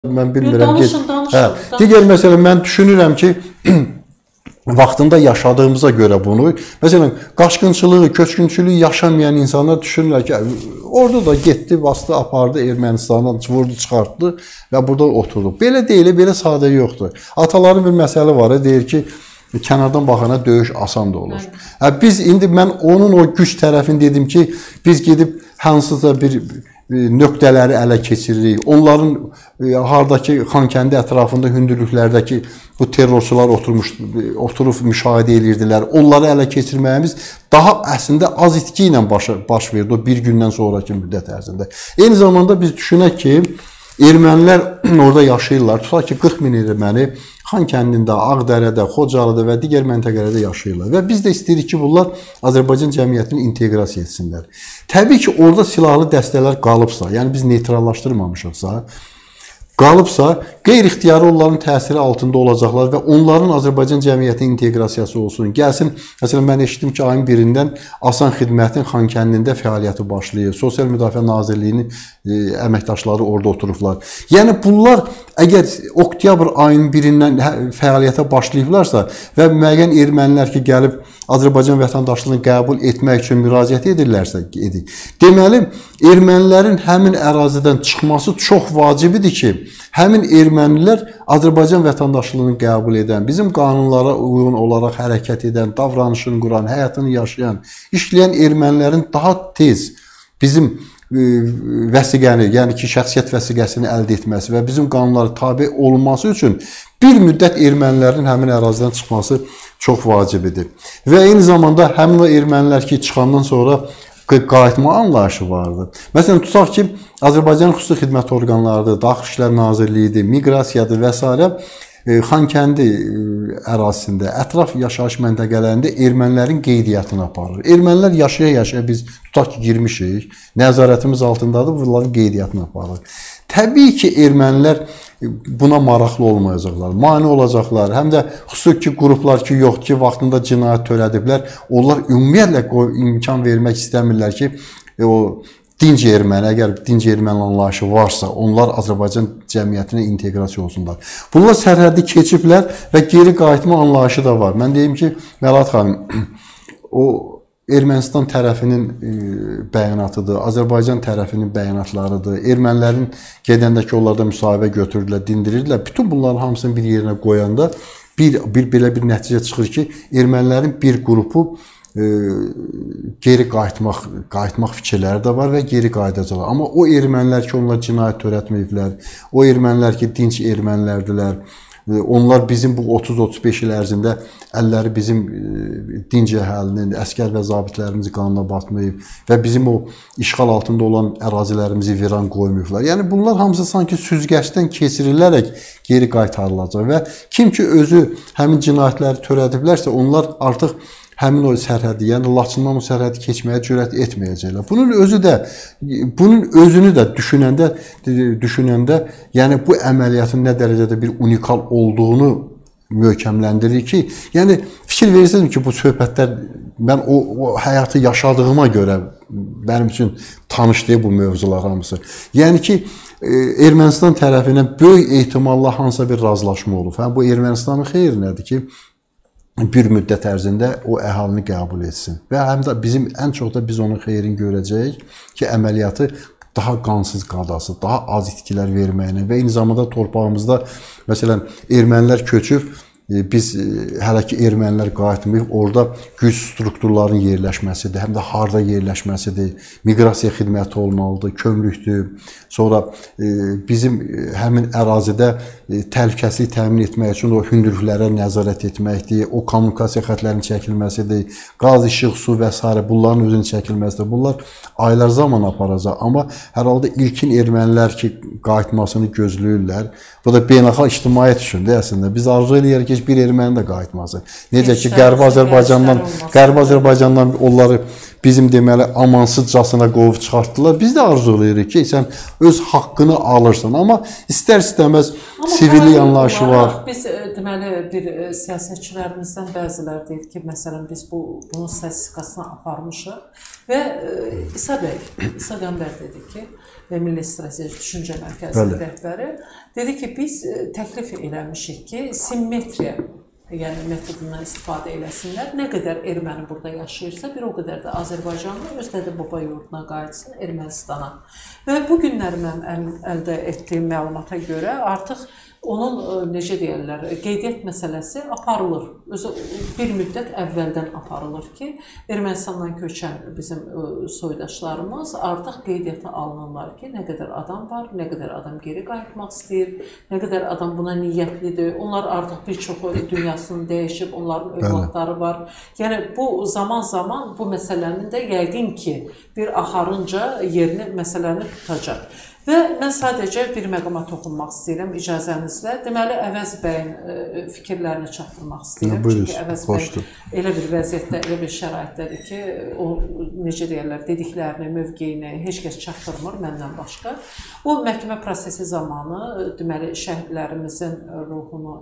mən bilmirəm. Danışın. Digər məsələ, mən düşünürəm ki, vaxtında yaşadığımıza görə bunu, məsələn, qaçqınçılığı, köçkünçülüyü yaşamayan insanlar düşünürlər ki, orada da getdi, bastı, apardı Ermənistandan, vurdu, çıxartdı və burada oturdu. Belə deyil, belə sadə yoxdur. Ataların bir məsələ var, deyir ki, kənardan baxana döyüş asan da olur. Biz indi mən onun o güc tərəfini dedim ki, biz gedib hansısa bir nöqtələri ələ keçiririk. Onların hardakı Xankəndi ətrafında hündürlüklərdəki bu terrorçular oturub müşahidə edirdilər. Onları ələ keçirməyimiz daha əslində az itki ilə baş verdi o bir gündən sonraki müddət ərzində. Eyni zamanda biz düşünək ki, ermənilər orada yaşayırlar. Tutaq ki, 40 min erməni Xankəndində, Ağdərədə, Xocalıda və digər məntəqələrdə yaşayırlar. Və biz də istəyirik ki, bunlar Azərbaycan cəmiyyətini inteqrasiya etsinlər. Təbii ki, orada silahlı dəstələr qalıbsa, yəni biz neytrallaşdırmamışıqsa, qalıbsa, qeyri-ixtiyari onların təsiri altında olacaqlar və onların Azərbaycan cəmiyyətinin inteqrasiyası olsun. Gəlsin, məsələn, mən eşitdim ki, ayın birindən Asan Xidmətin Xankəndində fəaliyyəti başlayır. Sosial Müdafiə Nazirliyinin əməkdaşları orada oturublar. Yəni, bunlar əgər oktyabr ayın birindən fəaliyyətə başlayıblarsa və müəyyən ermənilər ki, gəlib Azərbaycan vətəndaşlığını qəbul etmək üçün müraciət edirlərsə, deməli, ermənilərin həmin ərazidən çıxması çox vacibidir ki, həmin ermənilər Azərbaycan vətəndaşlığını qəbul edən, bizim qanunlara uyğun olaraq hərəkət edən, davranışını quran, həyatını yaşayan, işləyən ermənilərin daha tez bizim vəsiqəni, yəni ki, şəxsiyyət vəsiqəsini əldə etməsi və bizim qanunlara tabe olunması üçün bir müddət ermənilərin həmin ərazidən çıxması çox vacibidir. Və eyni zamanda həmin o ermənilər ki, çıxandan sonra qayıtma anlayışı vardır. Məsələn, tutaq ki, Azərbaycan xüsusi xidmət orqanlarıdır, Daxili İşlər Nazirliyidir, miqrasiyadır və s. Xankəndi ərazisində, ətraf yaşayış məntəqələrində ermənilərin qeydiyyatını aparır. Ermənilər yaşaya-yaşaya biz tutaq ki, girmişik, nəzarətimiz altındadır, bunların qeydiyyatını aparır. Təbii ki, ermənilər buna maraqlı olmayacaqlar, mane olacaqlar. Həm də xüsusi ki, qruplar ki, yox ki, vaxtında cinayət törədiblər, onlar ümumiyyətlə imkan vermək istəmirlər ki, o dinc erməni, əgər dinc erməni anlayışı varsa, onlar Azərbaycan cəmiyyətinə inteqrasiya olsunlar. Bunlar sərhəddi keçiblər və geri qayıtma anlayışı da var. Mən deyim ki, Məlahət xanım, o Ermənistan tərəfinin bəyannatıdır, Azərbaycan tərəfinin bəyanatlarıdır, ermənilərin gedəndəki onlarda müsahibə götürürlər, dindirirlər. Bütün bunların hamısını bir yerinə qoyanda belə bir nəticə çıxır ki, ermənilərin bir qrupu geri qayıtmaq fikirləri də var və geri qayıdacaqlar. Amma o ermənilər ki, onlar cinayət törətməyiblər, o ermənilər ki, dinc ermənilərdilər, onlar bizim bu 30-35 il ərzində əlləri bizim dinc əhalinin, əskər və zabitlərimizi qanına batmayıb və bizim o işğal altında olan ərazilərimizi viran qoymayıblar. Yəni, bunlar hamısı sanki süzgəçdən keçirilərək geri qaytarılacaq və kim ki, özü həmin cinayətləri törədiblərsə, onlar artıq həmin o sərhədi, yəni Laçından o sərhədi keçməyə cürət etməyəcəklər. Bunun özünü də düşünəndə, yəni bu əməliyyatın nə dərəcədə bir unikal olduğunu möhkəmləndirir ki, yəni fikir verirsiniz ki, bu söhbətlər mən o həyatı yaşadığıma görə mənim üçün tanış deyil bu mövzular hamısı. Yəni ki, Ermənistan tərəfindən böyük ehtimalla hansısa bir razılaşma olub. Bu Ermənistanın xeyrinədir ki, bir müddət ərzində o əhalini qəbul etsin. Və həm də ən çox da biz onun xeyrini görəcəyik ki, əməliyyatı daha qansız qadası, daha az itkilər verməyinə və eyni zamanda torpağımızda, məsələn, ermənilər köçüb, biz hələ ki ermənilər qayıtmayıb, orada güc strukturların yerləşməsidir, həm də harda yerləşməsidir, miqrasiya xidməti olmalıdır, kömrükdür. Sonra bizim həmin ərazidə təhlükəsizlik təmin etmək üçün o hündürlüklərə nəzarət etməkdir, o kommunikasiya xətlərinin çəkilməsidir, qaz, işıq, su və s. bunların özünün çəkilməsidir. Bunlar aylar zaman aparacaq, amma hər halda ilkin ermənilər ki, qayıtmasını gözləyirlər. Bu da beynəlxalq ictimaiyyət üçündür əslində. Biz arzu edirik ki, bir erməni də qayıtması. Necə ki, Qərbi Azərbaycandan onları bizim deməli amansızcasına qovub çıxartdılar. Biz də arzulayırıq ki, sən öz haqqını alırsan, amma istər-istəməz sivil yanlayışı var. Biz deməli bir siyasətçilərimizdən bəzilər deyir ki, məsələn biz bunun statistikasını aparmışıq və İsa Qəmbər dedi ki, Milli Strateji Düşüncə Mərkəzinin rəhbəri dedi ki, biz təklif eləmişik ki, simmetriya, yəni metodundan istifadə eləsinlər. Nə qədər erməni burada yaşayırsa, bir o qədər də Azərbaycanlı öz dədə baba yurduna qayıtsın, Ermənistana. Və bu günlər mən əldə etdiyim məlumata görə artıq onun, necə deyirlər, qeydiyyat məsələsi aparılır. Özü bir müddət əvvəldən aparılır ki, Ermənistandan köçən bizim soydaşlarımız artıq qeydiyyata alınırlar ki, nə qədər adam var, nə qədər adam geri qayıtmaq istəyir, nə qədər adam buna niyyətlidir. Onlar artıq bir çoxu dünyasını dəyişib, onların övladları var. Yəni bu zaman-zaman bu məsələnin də yəqin ki, bir axarınca yerini, məsələni tutacaq. Və mən sadəcə bir məqama toxunmaq istəyirəm icazənizlə. Deməli, Əvəz bəyin fikirlərini çatdırmaq istəyirəm. Çünki Əvəz bəy elə bir vəziyyətdə, elə bir şəraitdədir ki, o, necə deyərlər, dediklərini, mövqeyini heç kəs çatdırmır məndən başqa. O, məhkəmə prosesi zamanı, deməli, şəhidlərimizin ruhunu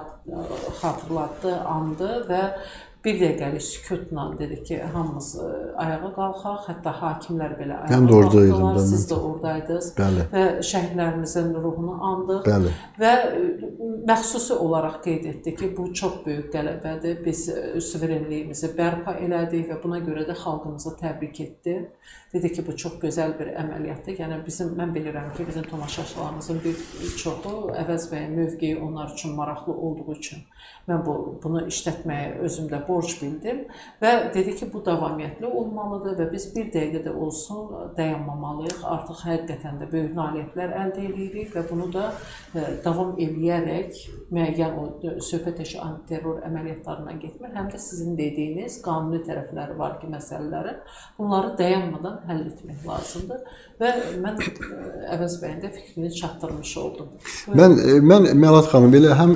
xatırlatdı, andı və bir dəqiqəlik sükutla dedi ki, hamımız ayağa qalxaq, hətta hakimlər belə ayağa qalxdılar, siz də oradaydınız və şəhidlərimizin ruhunu andı və məxsusi olaraq qeyd etdi ki, bu çox böyük qələbədir, biz suverenliyimizi bərpa elədik və buna görə də xalqımıza təbrik etdi. Dedi ki, bu çox gözəl bir əməliyyatdır. Yəni, mən bilirəm ki, bizim tamaşaçılarımızın bir çoxu Əvəz bəyin mövqeyi onlar üçün maraqlı olduğu üçün mən bunu işlətməyə özümdə borc bildim və dedi ki, bu davamiyyətli olmalıdır və biz bir dəqiqə də olsun dayanmamalıyıq. Artıq həqiqətən də böyük nailiyyətlər əldə edirik və bunu da davam eləyərək müəyyən o söhbət eşi antiterror əməliyyatlarından getmir. Həm də sizin dediyiniz qanuni tərəfləri var ki, məsələlərin bunları dayanmadan həll etmək lazımdır və mən Əvəz bəyin də fikrini çatdırmış oldum. Mən Mələt xanım, elə həm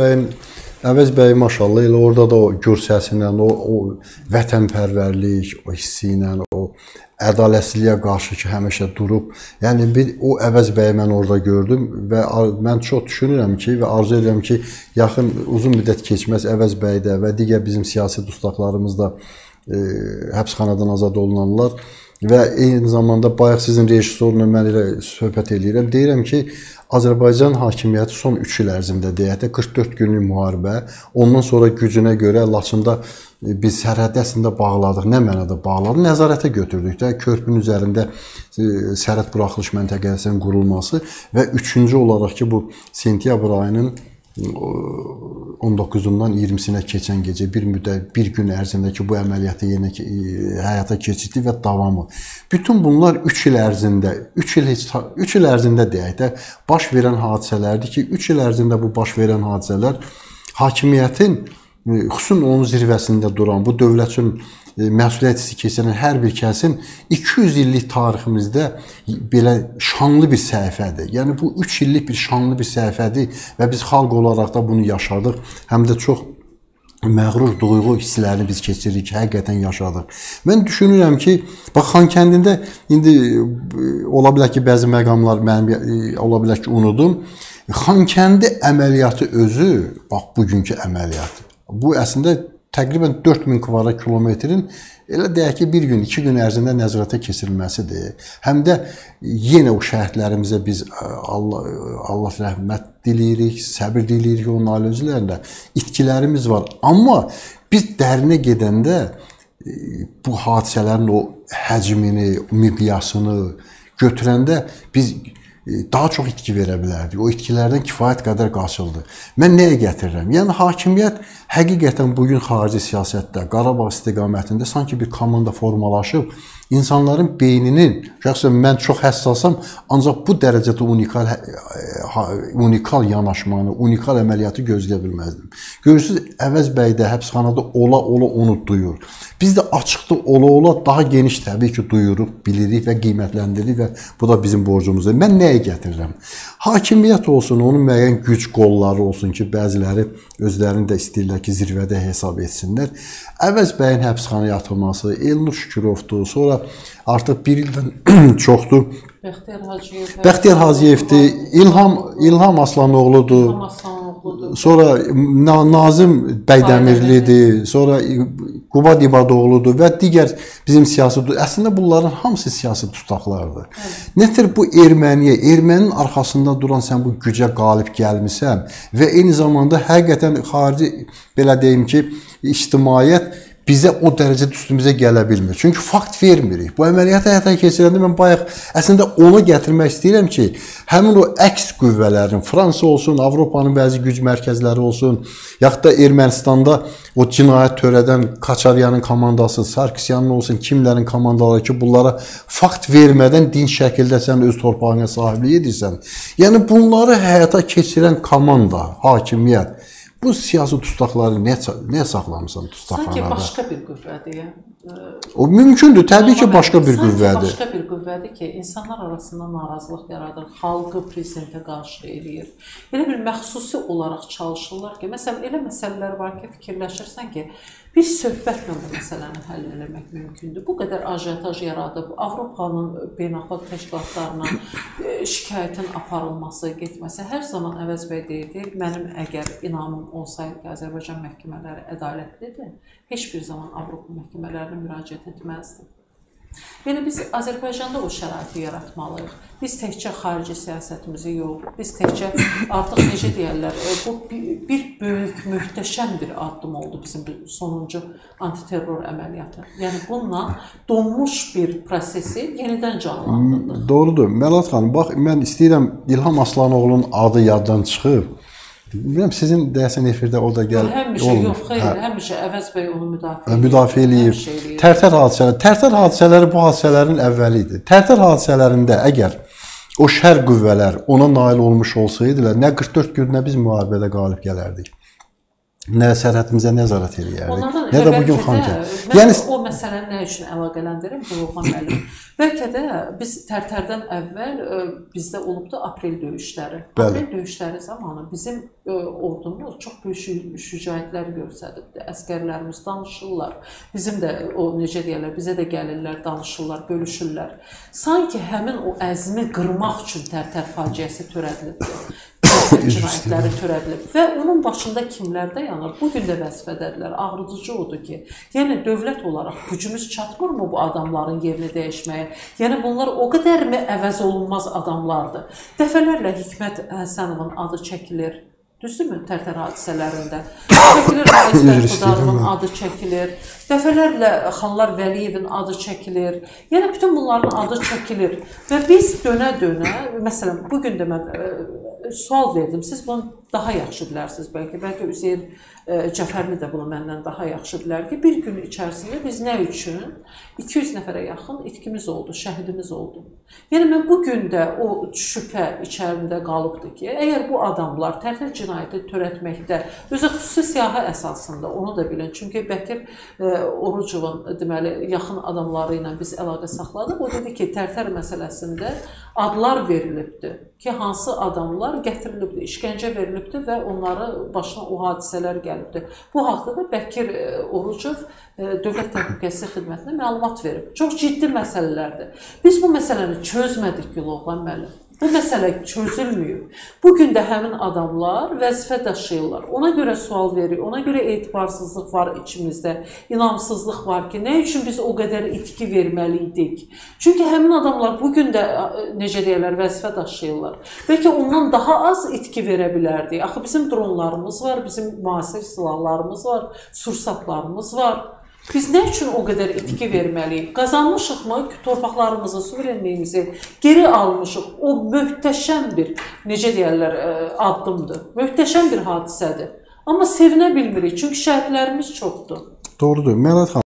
Əvəz bəy maşallah elə orada da o gür səsilə, o vətənpərvərlik, o hissi ilə, o ədalətsizliyə qarşı ki, həmişə durub, yəni o Əvəz bəyi mən orada gördüm və mən çox düşünürəm ki və arzu edirəm ki, yaxın uzun müddət keçməz Əvəz bəy də və digər bizim siyasi dustaqlarımız da həbsxanadan azad olunanlar və eyni zamanda bayaq sizin rejissorla mən elə söhbət edirəm. Deyirəm ki, Azərbaycan hakimiyyəti son 3 il ərzində deyək də 44 günlük müharibə, ondan sonra gücünə görə Laçında biz sərhəddə əslində bağladıq. Nə mənada bağladıq? Nəzarətə götürdük də, körpünün üzərində sərhəd buraxılış məntəqəsinin qurulması və üçüncü olaraq ki, bu sentyabr ayının 19-undan 20-sinə keçən gecə bir gün ərzində ki, bu əməliyyatı həyata keçirdi və davamı. Bütün bunlar 3 il ərzində, 3 il ərzində deyək də, baş verən hadisələrdir ki, 3 il ərzində bu baş verən hadisələr hakimiyyətin, xüsusən onun zirvəsində duran, bu dövlət üçün məsuliyyət hissi keçirən hər bir kəsin 200 illik tariximizdə belə şanlı bir səhifədir. Yəni, bu 3 illik bir şanlı bir səhifədir və biz xalq olaraq da bunu yaşadıq. Həm də çox məğrur duyğu hisslərini biz keçiririk, həqiqətən yaşadıq. Mən düşünürəm ki, bax, Xankəndində indi ola bilər ki, bəzi məqamlar mənim ola bilər ki, unudum. Xankəndi əməliyyatı özü, bax, bugünkü əməliyyat. Bu əslində təqribən 4000 kvadrat kilometrin elə deyək ki, bir gün, 2 gün ərzində nəzarətə keçirilməsidir. Həm də yenə o şəhidlərimizə biz Allah rəhmət diləyirik, səbir diləyirik onun ailələrində. İtkilərimiz var. Amma biz dərinə gedəndə bu hadisələrin o həcmini, miqyasını götürəndə biz daha çox itki verə bilərdik. O itkilərdən kifayət qədər qaçıldı. Mən nəyə gətirirəm? Yəni, hakimiyyət həqiqətən bugün xarici siyasətdə, Qarabağ istiqamətində sanki bir komanda formalaşıb İnsanların beyninin, şəxsən mən çox həssasam, ancaq bu dərəcədə unikal yanaşmanı, unikal əməliyyatı gözləyə bilməzdim. Görürsünüz, Əvəz bəy də həbsxanada ola-ola onu duyur. Biz də açıqda ola-ola daha geniş təbii ki duyuruq, bilirik və qiymətləndiririk və bu da bizim borcumuzdur. Mən nəyə gətirirəm? Hakimiyyət olsun, onun müəyyən güc qolları olsun ki, bəziləri özlərini də istəyirlər ki, zirvədə hesab etsinlər. Əvəz bəyin həbsxanaya atılması, Elnur Şükürovdur, sonra artıq bir ildən çoxdur. Bəxtiyar Hacıyevdir, İlham Aslanoğludur. Sonra Nazım Bəydəmirlidir, sonra Qubad İbadoğludur və digər bizim siyasi, əslində bunların hamısı siyasi tutaqlardır. Nədir bu erməniyə, erməninin arxasında duran sən bu gücə qalib gəlmisən və eyni zamanda həqiqətən xarici, belə deyim ki, ictimaiyyət bizə o dərəcədə üstümüzə gələ bilmir. Çünki fakt vermirik. Bu əməliyyatı həyata keçirəndə mən bayaq əslində onu gətirmək istəyirəm ki, həmin o əks qüvvələrin, Fransa olsun, Avropanın bəzi güc mərkəzləri olsun, yaxud da Ermənistanda o cinayət törədən Kaçaryanın komandası, Sarkisyanın olsun, kimlərin komandaları ki, bunlara fakt vermədən din şəkildə sən öz torpağına sahiblik edirsən. Yəni bunları həyata keçirən komanda, hakimiyyət, bu siyasi tutaqları nə saxlamısan tutaqlarda? Sanki başqa bir qüvvədir. O mümkündür, təbii ki, başqa bir qüvvədir. Sanki başqa bir qüvvədir ki, insanlar arasında narazılıq yaradır, xalqı prezidentə qarşı eləyir. Elə bir məxsusi olaraq çalışırlar ki, məsələn, elə məsələlər var ki, fikirləşirsən ki, bir söhbətlə bu məsələni həll eləmək mümkündür. Bu qədər ajitaj yaradıb, Avropanın beynəlxalq təşkilatlarına şikayətin aparılması, getməsi hər zaman Əvəz bəy deyirdi, mənim əgər inamım olsaydı ki, Azərbaycan məhkəmələri ədalətlidir, heç bir zaman Avropa məhkəmələrinə müraciət etməzdim. Yəni, biz Azərbaycanda o şəraiti yaratmalıyıq. Biz təkcə xarici siyasətimizi yox, biz təkcə artıq necə deyərlər, bu bir böyük, möhtəşəm bir addım oldu bizim sonuncu antiterror əməliyyatı. Yəni, bununla donmuş bir prosesi yenidən canlandırdıq. Doğrudur. Mələt xanım, bax, mən istəyirəm İlham Aslanoğlu'nun adı yaddan çıxıb. Bilmirəm, sizin deyəsən efirdə o da gəl. Həmişə yox, xeyr, həmişə Əvəz bəy onu müdafiə eləyib. Tərtər hadisələri bu hadisələrin əvvəli idi. Tərtər hadisələrində əgər o şər qüvvələr ona nail olmuş olsaydılar, nə 44 gün nə biz müharibədə qalib gələrdik. Nə sərhədimizə nəzarət eləyərdik, nə də bugün Xankəndi. Yəni o məsələni nə üçün əlaqələndirim? Burğan müəllim. Bəlkə də biz Tərtərdən əvvəl bizdə olubdu aprel döyüşləri. Aprel döyüşləri zamanı bizim ordumuz çox böyük şücaətlər göstəribdi. Əskərlərimiz danışırlar. Bizim də o necə deyirlər, bizə də gəlirlər, danışırlar, bölüşürlər. Sanki həmin o əzmi qırmaq üçün Tərtər faciəsi törədilibdir. Cinayətləri törədilib və onun başında kimlər dayanır? Bugün də vəzifədədirlər. Ağrıdıcı odur ki, yəni dövlət olaraq gücümüz çatmırmı bu adamların yerini dəyişməyə? Yəni bunlar o qədərmi əvəz olunmaz adamlardır? Dəfələrlə Hikmət Həsənovun adı çəkilir. Düzdürmü? Tərtər hadisələrində. Çəkilir Əvəz Xudarovun adı çəkilir. Dəfələrlə Xanlar Vəliyevin adı çəkilir. Yəni bütün bunların adı çəkilir. Və biz dönə-dönə, məsələn, bugün də mən sual verdim. Siz bunu daha yaxşı bilərsiniz bəlkə. Bəlkə Üzeyir Cəfərli də bunu məndən daha yaxşı bilər ki, bir gün içərisində biz nə üçün 200 nəfərə yaxın itkimiz oldu, şəhidimiz oldu. Yəni mən bugün də o şübhə içərisində qalıbdır ki, əgər bu adamlar Tərtər cinayəti törətməkdə özü xüsusi siyahı əsasında, onu da bilin. Çünki Bəkir Orucovun deməli yaxın adamları ilə biz əlaqə saxladıq. O dedi ki, Tərtər məsələsində adlar verilibdir ki, hansı adamlar gətirilibdir, işgəncə verilibdir və onları başına o hadisələr gəlibdir. Bu haqda da Bəkir Orucov Dövlət Təhlükəsizlik Xidmətinə məlumat verib. Çox ciddi məsələlərdir. Biz bu məsələni çözmədik Güloğlan müəllim. Bu məsələ çözülməyib. Bugün də həmin adamlar vəzifə daşıyırlar. Ona görə sual verir, ona görə etibarsızlıq var içimizdə, inamsızlıq var ki, nə üçün biz o qədər itki verməliydik? Çünki həmin adamlar bugün də, necə deyirlər, vəzifə daşıyırlar. Bəlkə ondan daha az itki verə bilərdik. Axı bizim dronlarımız var, bizim müasir silahlarımız var, sursatlarımız var. Biz nə üçün o qədər itki verməliyik? Qazanmışıqmı torpaqlarımızı, suverenliyimizi geri almışıq? O möhtəşəm bir, necə deyərlər, addımdır. Möhtəşəm bir hadisədir. Amma sevinə bilmirik, çünki şəhidlərimiz çoxdur. Doğrudur. Mələt xanım.